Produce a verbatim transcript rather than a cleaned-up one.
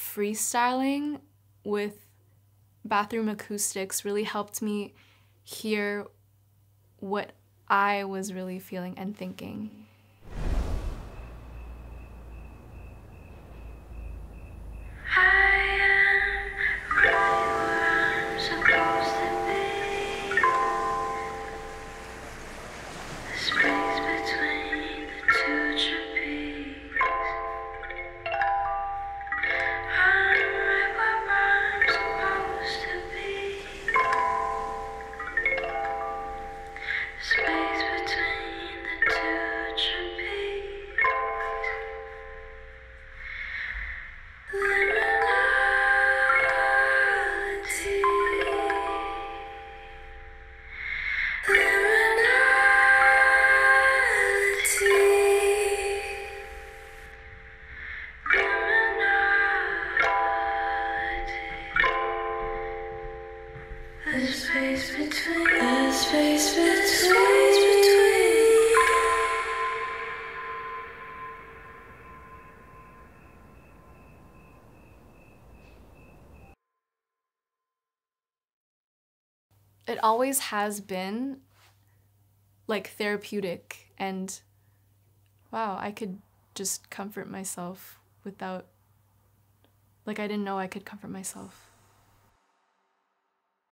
freestyling with bathroom acoustics really helped me hear what I was really feeling and thinking. It always has been like therapeutic, and wow, I could just comfort myself without, like I didn't know I could comfort myself.